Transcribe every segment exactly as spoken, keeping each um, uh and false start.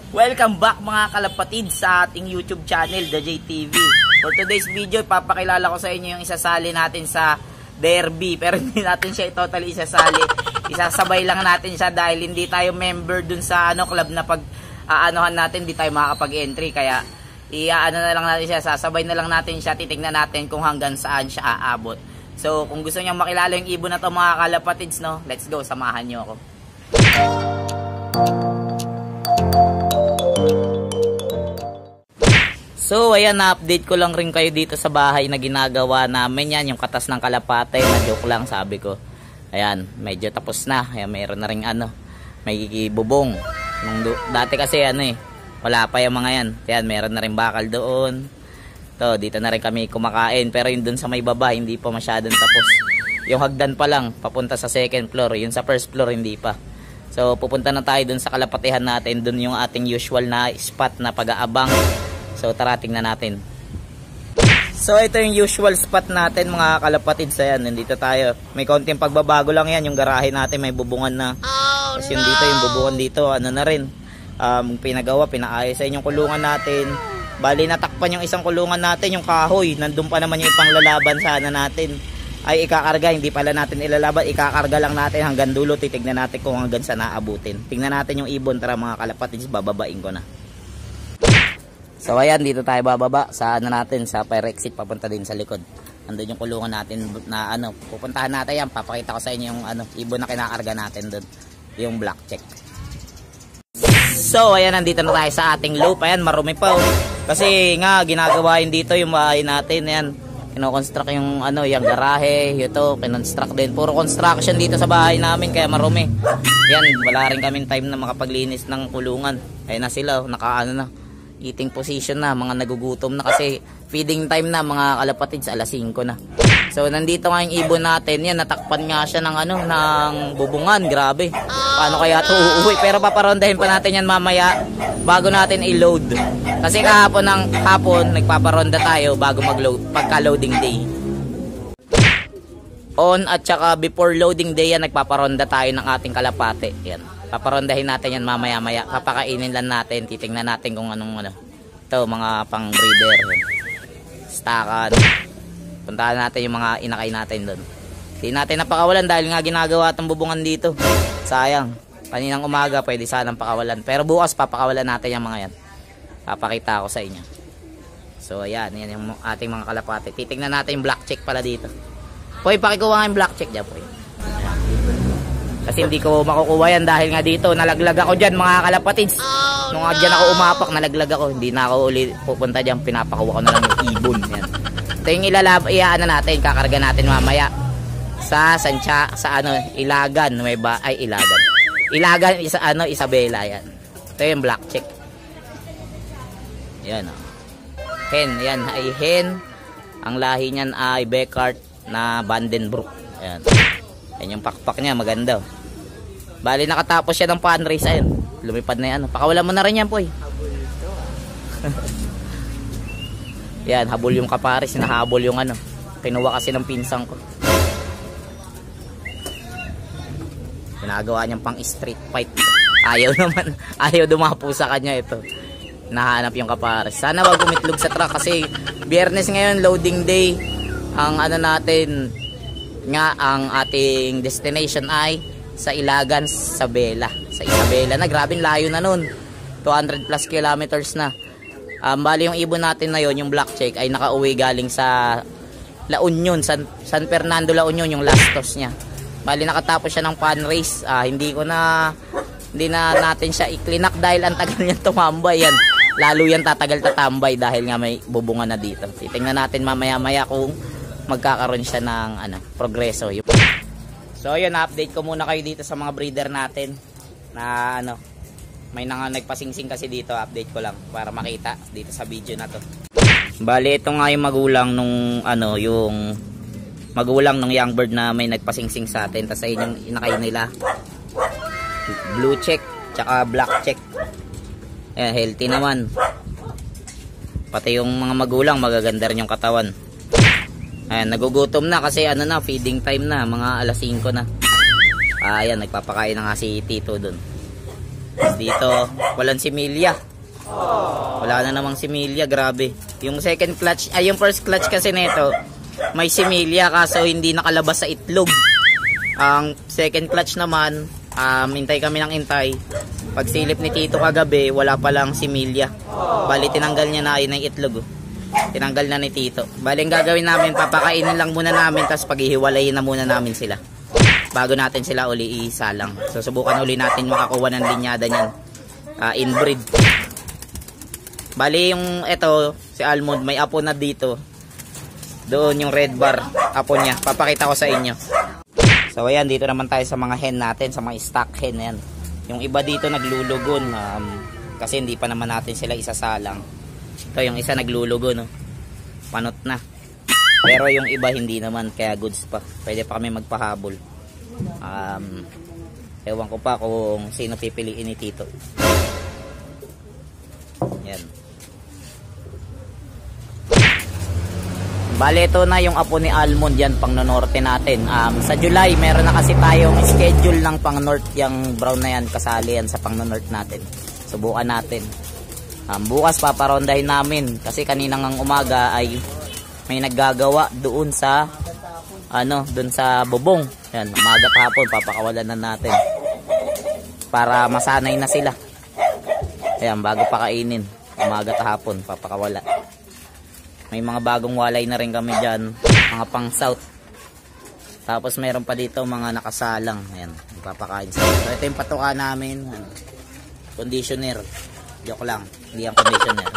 Welcome back mga kalapatid sa ating YouTube channel, The J T V. For today's video, papakilala ko sa inyo yung isasali natin sa derby. Pero hindi natin siya totally isasali. Isasabay lang natin siya dahil hindi tayo member dun sa ano club na pag aanohan natin, hindi tayo makakapag-entry. Kaya iaano na lang natin siya, sasabay na lang natin siya, titignan natin kung hanggang saan siya aabot. So kung gusto niyo makilala yung ibon na to mga kalapatids, no, let's go, samahan niyo ako. So ayan, na-update ko lang rin kayo dito sa bahay na ginagawa namin. Yan yung katas ng kalapate, na joke lang sabi ko. Ayan, medyo tapos na. Ayan, mayroon na rin ano, may bubong. Nung dati kasi ano eh, wala pa yung mga yan. Ayan, mayroon na rin bakal doon. To, dito na rin kami kumakain. Pero yung doon sa may baba, hindi pa masyadong tapos. Yung hagdan pa lang, papunta sa second floor. Yung sa first floor, hindi pa. So pupunta na tayo doon sa kalapatihan natin. Doon yung ating usual na spot na pag-aabang. So tara, tingnan natin. So ito yung usual spot natin mga kalapatids. Ayan, nandito tayo. May konting pagbabago lang yan. Yung garahe natin may bubungan na. Oh, kasi yung dito, yung bubungan dito, ano na rin, um, pinagawa, pinaayos sa yung kulungan natin. Bali natakpan yung isang kulungan natin, yung kahoy. Nandun pa naman yung ipanglalaban sana natin. Ay ikakarga, hindi pala natin ilalaban. Ikakarga lang natin hanggang dulo. Titignan natin kung hanggang saan naabutin. Tingnan natin yung ibon. Tara mga kalapatids, bababain ko na. So ayan, dito tayo bababa sa ano natin, sa fire exit papunta din sa likod. Andun yung kulungan natin na ano, pupuntahan natin yan. Papakita ko sa inyo yung ano, ibon na kinakarga natin doon, yung black check. So ayan, nandito na tayo sa ating loop. Ayan, marumi pa oh. Kasi nga ginagawa yun dito yung bahay natin. Ayan, kino-construct yung ano, yung garahe, ito, kinonstruct din. Puro construction dito sa bahay namin kaya marumi. Yan, wala rin kaming time na makapaglinis ng kulungan. Ayan na sila, nakaano na, eating position na, mga nagugutom na kasi feeding time na mga kalapatids, alas singko na. So nandito nga yung ibon natin. Yan, natakpan nga siya ng ano, ng bubungan. Grabe, paano kaya ito uuwi? Pero paparondahin pa natin yan mamaya bago natin i-load. Kasi kahapon ng hapon nagpaparonda tayo bago mag-load, pagka loading day. On at saka before loading day yan, nagpaparonda tayo ng ating kalapate. Yan, paparondahin natin yan mamaya maya. Papakainin lang natin, titingnan natin kung anong ano, ito mga pang breeder, stakan. Puntahan natin yung mga inakay natin doon. Hindi natin napakawalan dahil nga ginagawa itong bubungan dito. Sayang, kaninang umaga pwede sanang pakawalan. Pero bukas papakawalan natin yung mga yan. Papakita ko sa inyo. So ayan, yan yung ating mga kalapate. Titingnan natin yung black check pala dito. Poy, pakikuha nga yung black check dyan, Poy. Kasi hindi ko makukuha yan dahil nga dito nalaglag ako dyan mga kalapatids. Oh, nung nga dyan ako umapak, nalaglag ako. Hindi na ako ulit pupunta dyan, pinapakuha ko na lang yung ibon. Yan. Ito yung ilalab, iyaan na natin, kakarga natin mamaya sa Sancha, sa ano, Ilagan, may ba, ay Ilagan. Ilagan, isa, ano, Isabela, yan. Ito yung black check. Yan, oh. Hen, yan ay hen. Ang lahi niyan ay Beckart na Vandenbroek. Yan. Yan yung pakpak niya, maganda. Bali, nakatapos siya ng pan race, ayun. Lumipad na yan. Pakawalan mo na rin yan, Poy. Yan, habol yung kapares, nahabol yung ano. Kinuha kasi ng pinsang ko. Ginagawa niyang pang street fight. Ayaw naman, ayaw dumapo sa kanya ito. Nahanap yung kapares. Sana wag umitlog sa truck kasi Biyernes ngayon, loading day. Ang ano natin, nga ang ating destination ay sa Ilagan, Isabela. Sa Isabela na, grabing layo na nun. two hundred plus kilometers na. Um, bali yung ibon natin na yon, yung black check, ay nakauwi galing sa La Union, San, San Fernando La Union, yung last toss niya. Bali nakatapos siya ng pan race. Ah, hindi ko na hindi na natin siya i-cleanup dahil ang tagal niya tumambay yan. Lalo yan tatagal tatambay dahil nga may bubungan na dito. Titingnan natin mamaya maya kung magkakaroon siya ng ano, progreso. So yun, update ko muna kayo dito sa mga breeder natin na ano, may nang nagpasingsing kasi dito. Update ko lang para makita dito sa video na to. Bali ito nga yung magulang nung ano, yung magulang ng young bird na may nagpasingsing sa atin. Tapos ayun yung inakay nila, blue check tsaka black check. Ayan, healthy naman. Pati yung mga magulang magaganda rin yung katawan. Ayan, nagugutom na kasi ano na, feeding time na, mga alas singko na. Ah, ayan, nagpapakain na nga si Tito dun. Dito, walang similya. Wala na namang similya, grabe. Yung second clutch, ay yung first clutch kasi nito, may similya kaso hindi nakalabas sa itlog. Ang second clutch naman, um, intay kami ng intay. Pagsilip ni Tito kagabi, wala palang similya. Bali, tinanggal niya na yun ang itlog. Tinanggal na ni Tito. Bali, ang gagawin namin, papakainin lang muna namin, tapos paghihiwalayin na muna namin sila. Bago natin sila uli isalang. So, subukan uli natin makakuha ng linyada niyan. Uh, inbreed. Bali, yung ito, si Almond, may apo na dito. Doon yung red bar, apo niya. Papakita ko sa inyo. So, ayan, dito naman tayo sa mga hen natin, sa mga stock hen. Ayan. Yung iba dito naglulugon. Um, kasi hindi pa naman natin sila isasalang. Ito, yung isa naglulugon. No? Panot na. Pero yung iba hindi naman, kaya goods pa. Pwede pa kami magpahabol. Um, ewan ko pa kung sino pipiliin ni Tito. Yan. Bale, ito na yung apo ni Almond yan, pang norte natin. Um, sa July, meron na kasi tayong schedule ng pang north. Yung brown na yan, kasali yan sa pang north natin. Subukan natin. Um, bukas paparondahin namin. Kasi kaninang umaga ay may naggagawa doon sa ano, doon sa bubong. Yan, umaga at hapon papakawalan na natin. Para masanay na sila. Ayan, bago pakainin. Umaga at hapon papakawala. May mga bagong walay na rin kami dyan. Mga pang south. Tapos meron pa dito mga nakasalang. Ayan, ipapakain sila. So, ito yung patuka namin. Ano, conditioner. Joke lang. Hindi ang conditioner.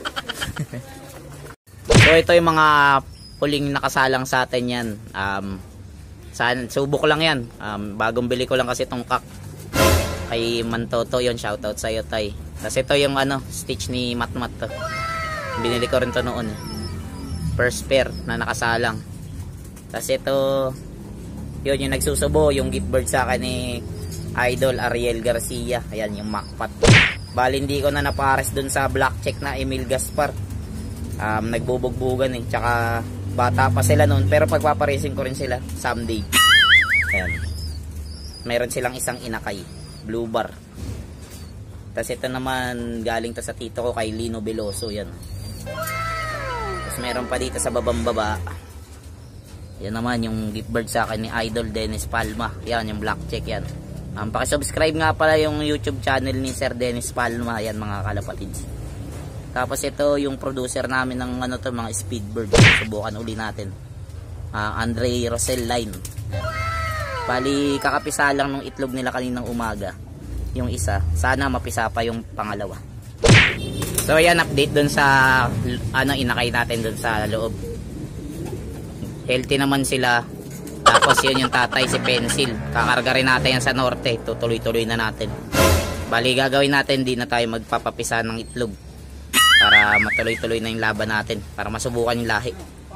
So, ito yung mga huling nakasalang sa atin yan. Um, saan, subok lang yan. Um, bagong bili ko lang kasi itong kak. Kay Mantoto yun. Shoutout sa'yo, Tay. Tapos ito yung ano, stitch ni Matmat to. Binili ko rin to noon. First pair na nakasalang. Tapos ito, yun yung nagsusubo. Yung gift bird sa akin ni Idol Ariel Garcia. Ayan yung Macpat. Bali hindi ko na napares dun sa black check na Emil Gaspar. Um, nagbubugbugan eh. Tsaka bata pa sila noon. Pero pagpaparising ko rin sila someday. Ayan. Meron silang isang inakay. Blue bar. Tapos ito naman galing to sa tito ko kay Lino Veloso. Yan. Tapos meron pa dito sa babang baba. Yan naman yung gift bird sa akin ni Idol Dennis Palma. Yan yung black check yan. Um, pakisubscribe nga pala yung YouTube channel ni Sir Dennis Palma. Yan mga kalapatids. Tapos ito yung producer namin ng ano to, mga speedbird. Subukan uli natin. Uh, Andre Rosel line. Bali kakapisa lang ng itlog nila kaninang umaga. Yung isa, sana mapisa pa yung pangalawa. So ayan, update dun sa ano inakay natin dun sa loob. Healthy naman sila. Tapos yun yung tatay, si Pencil. Kakarga rin natin yan sa norte. Tutuloy-tuloy na natin. Bali gagawin natin, di na tayo magpapapisa ng itlog. Para matuloy-tuloy na yung laban natin. Para masubukan yung lahi.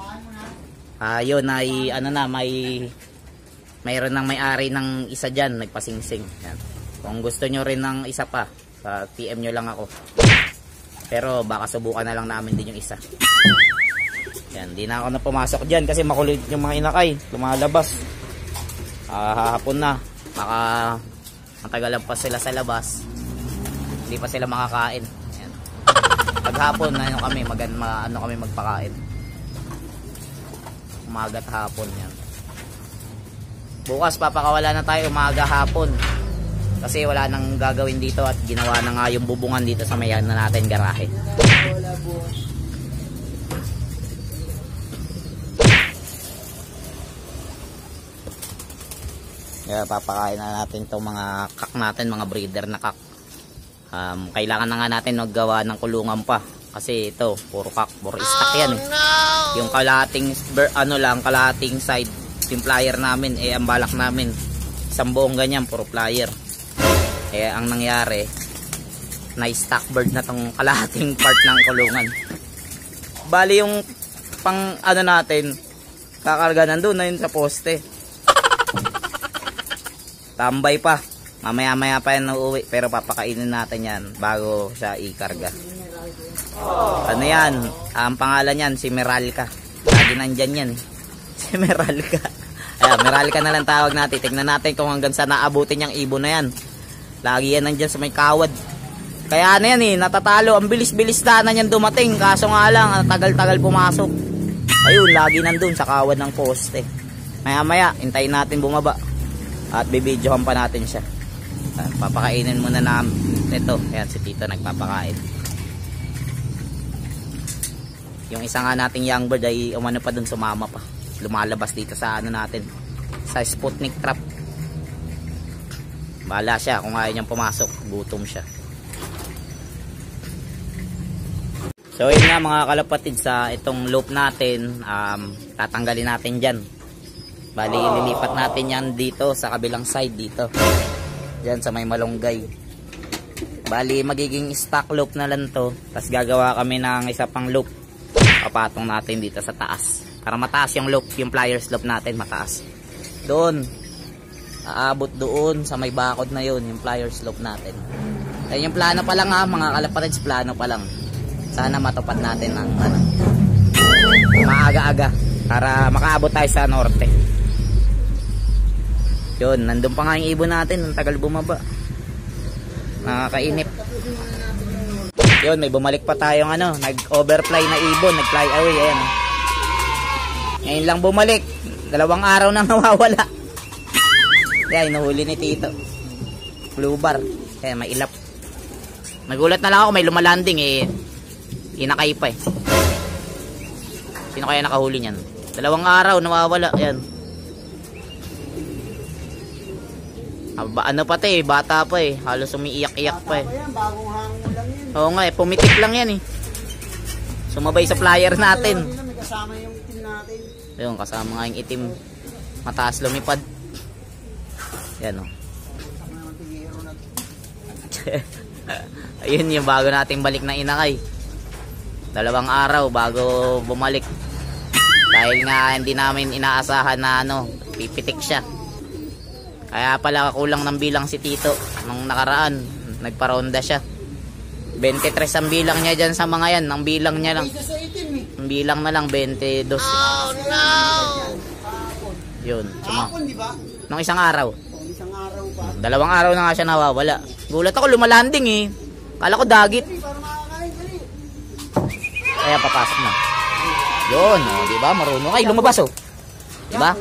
Ayun uh, ay ano na, may mayroon nang may-ari ng isa dyan. Nagpasingsing. Yan. Kung gusto nyo rin ng isa pa, uh, P M nyo lang ako. Pero baka subukan na lang namin din yung isa. Yan, di na ako na pumasok dyan kasi makulit yung mga inakay. Lumalabas. Uh, hahapon na. Baka matagalan pa sila sa labas. Hindi pa sila makakain. Yan. Paghapon, ano kami, mag, ma, ano kami magpakain. Umaga at hapon yan. Bukas papakawala na tayo umaga hapon. Kasi wala nang gagawin dito at ginawa na nga yung bubungan dito sa mayan na natin garahe. Kaya papakain na natin itong mga kak natin, mga breeder na kak. Um, kailangan na nga natin maggawa ng kulungan pa. Kasi ito, puro kak, puro stock yan eh. Yung kalating, ano lang, kalating side, yung flyer namin, eh ang balak namin. Isang buong ganyan, puro flyer. Eh ang nangyari, na-stock bird na tong kalahating part ng kulungan. Bali yung pang ano natin, kakarga nandun na yun sa poste. Tambay pa. Mamaya maya pa yan nauwi. Pero papakainin natin yan bago siya ikarga. Ano yan? Ang pangalan yan, si Meralka. Lagi nandyan yan. Si Meralka. Ayan, Meralka na lang tawag natin. Tignan natin kung hanggang saan naabutin yung ibon na yan. Lagi yan nandyan sa may kawad. Kaya ano yan eh, natatalo. Ang bilis-bilis na yan dumating. Kaso nga lang, tagal-tagal pumasok. Ayun, lagi nandun sa kawad ng poste. Maya-maya, hintayin natin bumaba. At bibidyohan pa natin siya. Papakainin muna na ito. Ayan, si Tito nagpapakain. Yung isa nga nating young bird ay umano pa dun, sumama pa. Lumalabas dito sa ano natin, sa Sputnik trap. Bahala siya kung ayaw niyang pumasok, gutom siya. So yun nga mga kalapatid, sa itong loop natin, um, tatanggalin natin dyan. Bali ililipat natin yan dito sa kabilang side dito, dyan sa may malunggay. Bali magiging stock loop na lang to. Tapos gagawa kami ng isa pang loop, papatong natin dito sa taas para mataas yung loop, yung pliers loop natin mataas. Doon aabot doon sa may bakod na yun, yung pliers loop natin. Kaya yung plano pa lang ha mga kalapatids, plano pa lang. Sana matupad natin ang ano, maaga-aga para makaabot tayo sa norte. Yun, nandun pa nga yung ibon natin, ang tagal bumaba, nakakainip. Yun, may bumalik pa tayong ano, nag-overfly na ibon, nag-fly away. Ayan, ngayon lang bumalik, dalawang araw nang nawawala. Kaya inuhuli ni Tito, blue bar. Kaya may ilap. Nagulat na lang ako, may lumalanding eh, inakay pa eh. Sino kaya nakahuli niyan? Dalawang araw nawawala. Ayan, Aba, ano pa te, bata pa eh, halos umiiyak-iyak pa eh. Bagong hangin lang yan. Oo nga eh, pumitik lang yan eh. Sumabay sa flyer natin. May kasama yung team natin. Ayun, kasama nga yung itim, mataas lumipad. Yan o. Ayun yung bago nating balik na inakay. Dalawang araw bago bumalik. Dahil nga hindi namin inaasahan na ano, pipitik siya. Kaya pala kulang ng bilang si Tito nung nakaraan, nagparonda siya. twenty-three ang bilang niya dyan sa mga yan. Ang bilang niya lang, ang bilang na lang twenty-two. Oh no! Yun, suma. Nung isang araw. Isang araw pa. Dalawang araw na nga siya nawawala. Gulat ako, lumalanding eh. Kala ko dagit. Kaya papasok na. Yun, oh, di ba? Marunong ay lumabas oh. Di ba?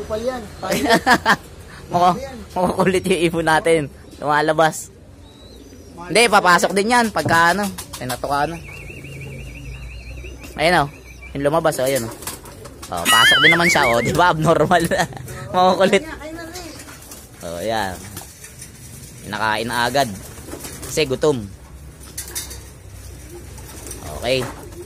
Makukulit yung ibon natin. Lumalabas. Hindi, papasok din yan pagka ano, tinatuka ano. Ayun oh, yung lumabas oh, ayun oh. Oh, pasok din naman siya oh, di ba? Abnormal na. Makukulit. Oh, yan. Nakain na agad. Kasi gutom. Okay.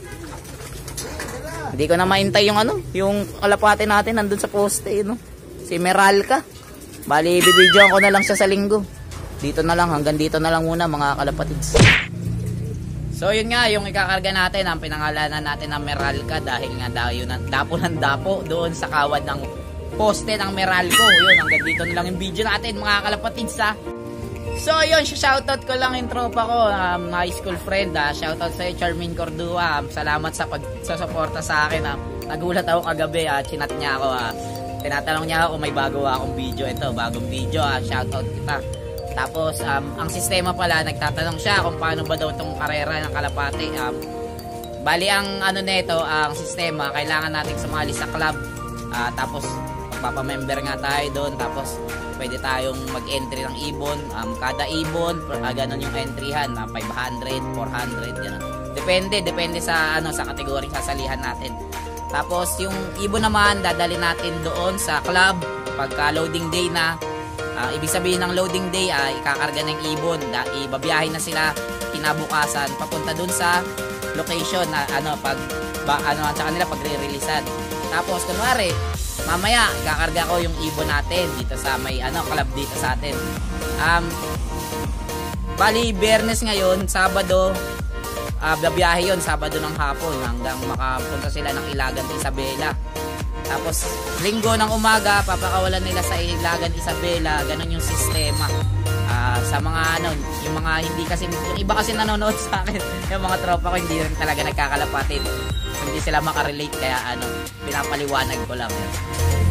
Hindi ko na maintay yung ano, yung kalapate natin nandun sa poste, no? Si Meralka. Bali, bibidyoan ko na lang siya sa linggo. Dito na lang, hanggang dito na lang muna mga kalapatids. So yun nga, yung ikakarga natin, ang pinangalanan natin ng Meralka dahil nga dayo na, dapo ng dapo doon sa kawad ng poste ng Meralco. Yun, hanggang dito na lang yung video natin mga kalapatids ha. So yun, shoutout ko lang yung tropa ko, um, high school friend ha. Shoutout sa Charmin Cordua. Um, salamat sa pagsusuporta sa akin ha. Nagulat ako kagabi ha, chinat niya ako ha. Tinatanong niya ako kung may bago akong video. Ito, bagong video ha, shoutout kita. Tapos um, ang sistema pala, nagtatanong siya kung paano ba daw itong karera ng kalapate. Um, bali ang ano nito, ang sistema, kailangan nating sumali sa club. Uh, tapos magpapamember nga tayo doon. Tapos pwede tayong mag-entry ng ibon. Um, kada ibon, uh, ganun yung entryhan, uh, five hundred, four hundred, ganun. Depende, depende sa ano sa kategory sasalihan natin. Tapos yung ibon naman, dadali natin doon sa club pagka loading day na. Uh, ibig sabihin ng loading day, uh, ikakarga ng ibon, da, ibabiyahin na sila kinabukasan papunta doon sa location na ano pag ba, ano sa kanila pagre-releasean. Tapos kunwari, mamaya ikakarga ko yung ibon natin dito sa may ano club dito sa atin. Um bali Biyernes ngayon, Sabado, uh, babiyahe yun, Sabado ng hapon hanggang makapunta sila ng Ilagan Isabela. Tapos Linggo ng umaga papakawalan nila sa Ilagan Isabela. Ganon yung sistema. Uh, sa mga ano, yung mga hindi kasi, yung iba kasi nanonood sa akin, yung mga tropa ko hindi rin talaga nagkakalapatid, hindi sila makarelate, kaya ano, pinapaliwanag ko lang yan.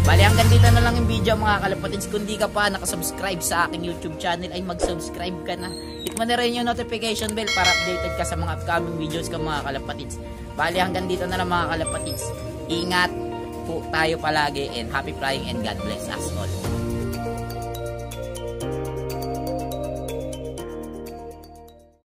Bali, hanggang dito na lang yung video mga kalapatids. Kung di ka pa nakasubscribe sa aking YouTube channel, ay mag-subscribe ka na. Hit mo na rin yung notification bell para updated ka sa mga upcoming videos ka mga kalapatids. Bali, hanggang dito na lang mga kalapatids. Ingat po tayo palagi and happy flying and God bless us all.